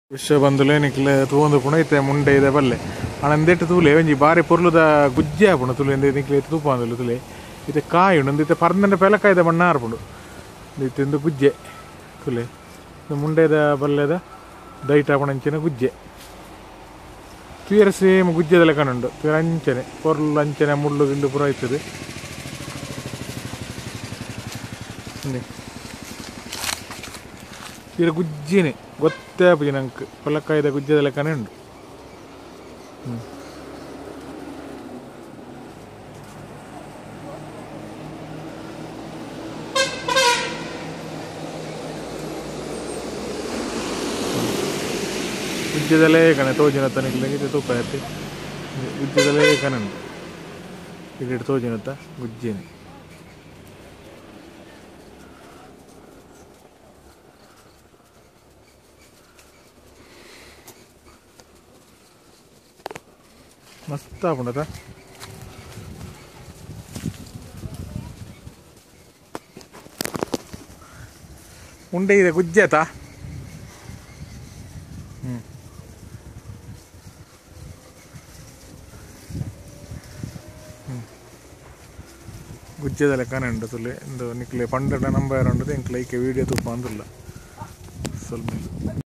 ವಿಶ್ವ ಬಂದುಲೆ ನಿಕ್ಲೆ ತೂಂದು ಪುಣ ಇತ್ತೆ ಮುಂಡೆ ಇದೆ ಬಲ್ಲೆ ಅಣಂದೆಟ್ಟು ತೂಲೆ ಒಂಜಿ ಬಾರಿ ಪೊರ್ಲುದ ಗುಜ್ಜೆ ಆಪುಂಡು ತುಲೆ ಎಂದೆ ನಿಕ್ಲೆ ತೂಪಾಂದುಲು ತುಲೆ ಇತ್ತೆ ಕಾಯಿ ಉಂಡು ಇತ್ತೆ ಪರ್ದಂಡ ಪೆಲಕಾಯ್ದ ಬಣ್ಣ ಆರ್ಪುಂಡು ಇತ್ತೆಂದು ಗುಜ್ಜೆ ತುಲೆ ಮುಂಡೆದ ಬಲ್ಲೆದ ದೈಟ್ ಆಪುಣಂಚಿನ ಗುಜ್ಜೆ ತುಯರ ಸೇಮ್ ಗುಜ್ಜೆದ ಲೆಕ್ಕನುಂಡು ತುಯರ ಅಂಚನೆ ಪೊರ್ಲು ಅಂಚನೆ ಮುಳ್ಳು ಗಿಳ್ಳು ಪುರ ಇರ್ತದೆ ತುಯರ ಗುಜ್ಜೆನೆ ಗೊತ್ತೇ ಆಪುಜಿ ನಂಗೆ ಪೊಲಕಾಯ್ದ ಗುಜ್ಜೆದ ಲೆಕ್ಕನೇ ಉಂಡು ಗುಜ್ಜೆದಲ್ಲೇ ಕಣೆ ತೋಜಿನತ್ತ ನಿಕ್ಲೆಂಗೆ ತೂಕ ಆಯ್ತು ಗುಜ್ಜೆದಲ್ಲೇ ಕಣೆ ಉಂಟು ಇಲ್ಲಿ ತೋಜಿನತ್ತ ಗುಜ್ಜೆನೆ ಮಸ್ತ್ ಆಪುಂಡತ ಉಂಡೆ ಇದೆ ಗುಜ್ಜೆತ ಗುಜ್ಜೆದ ಲೆಕ್ಕನೆ ಉಂಡು ತುಲೆ ಇಂದು ನಿಕ್ಲೆ ಪಂಡಡ ನಂಬರ್ ಉಂಡದು ಇಂಕ್ಲೈಕೆ ವೀಡಿಯೋ ತೂಪ ಅಂದಿಲ್ಲ ಸ್ವಲ್ಪ